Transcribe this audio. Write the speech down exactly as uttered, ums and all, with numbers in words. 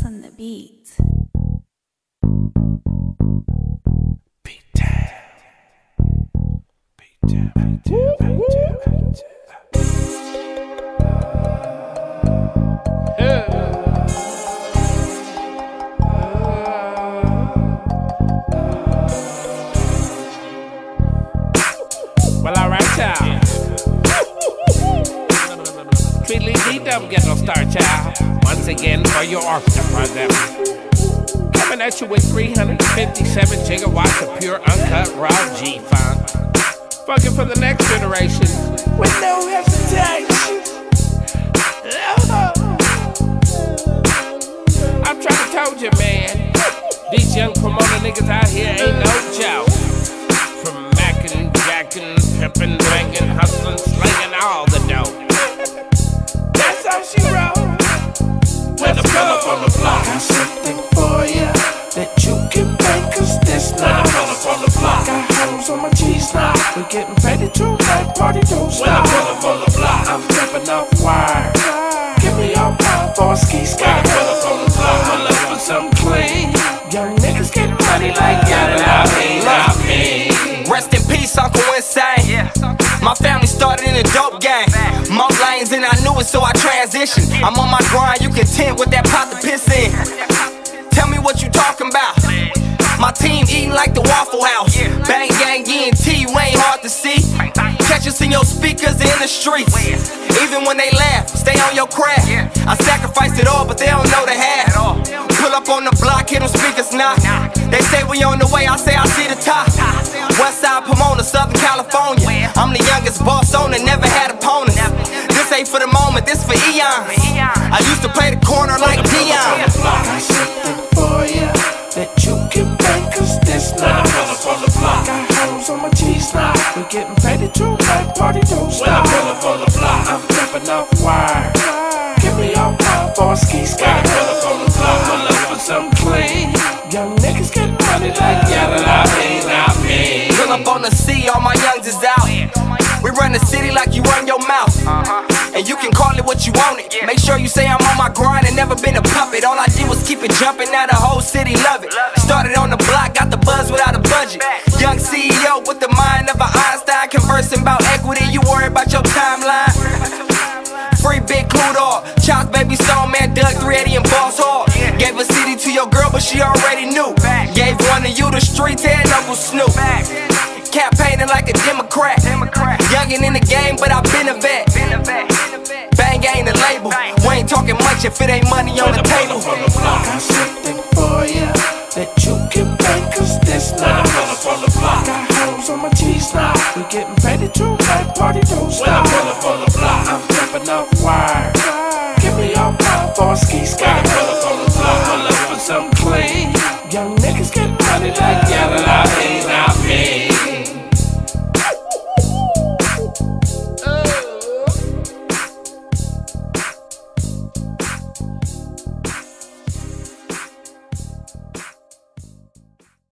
on the beat. P-Town. P-Town, P-Town, P-Town, P-Town. Well, alright, y'all. Tweedly D don't get no star, child. Once again, for your orchestra project. Coming at you with three hundred fifty-seven gigawatts of pure, uncut, raw G-Funk. Fucking for the next generation with no hesitation. I'm trying to told you, man. These young promoter niggas out here ain't no joke. From mackin', jackin', pimpin', bangin', hustlin', slingin' all the dough. That's how she roll. When the pull up on the block, Got something for ya that you can bank, cause this now. when the pull up on the block, Got hoes on my G's now. We're getting ready to night party, don't when the stop. pull up on the block, I'm jumping off wire. Give me your power for a ski when sky. the pull up on the block, I'm looking for something clean. Young niggas getting money like yada la me, la me. Rest in peace, Uncle Insane. My family started in the dope game. More lanes and I knew it, so I transitioned. I'm on my grind, you content with that pot to piss in. Tell me what you talking about. My team eating like the Waffle House. Bang, gang, E and T, you ain't hard to see. Catch us in your speakers in the streets. Even when they laugh, stay on your craft. I sacrificed it all, but they don't know the half. Pull up on the block, hit them speakers knock. They say we on the way, I say I see the top. Westside Pomona, Southern California. I'm the youngest boss owner, never had opponents. This ain't for the moment, this for eons. I used to play the corner like Dion. Got something for ya that you can bank, cause this now. pull up on the block, Got hoes on my G's now. We're getting ready to night party, don't when the stop. pull up on the block, I'm jumping off wire. Give me your power for a ski when sky. the pull up on the block, I'm looking for something clean. Young niggas getting money like yada la me, la me. Pull up on the sea, all my youngs is out. We run the city like you run your mouth. And you can call it what you want it. Make sure you say I'm on my grind and never been a puppet. All I did was keep it jumping, now the whole city love it. Started on the block, got the buzz without a budget. Young C E O with the mind of an Einstein, conversing about equity, you worry about your timeline. Free Big Clue, Child's baby Stone Man, Doug three eighty and Boss Hog. Gave a C D to your girl, but she already knew. Gave one to you, the streets and Uncle Snoop. Campaigning like a Democrat. Youngin' in the game, but I been a vet. Bang ain't a label. We ain't talking much if it ain't money on the table. Got something for ya that you can bank, cause this now. on the block, Got hoes on my G's now. We're getting ready to night party, don't when the stop. pull up on the block, I'm jumping off wire. Give me your power for a ski sky. pull up on the block, I'm looking for something clean. Young niggas getting money like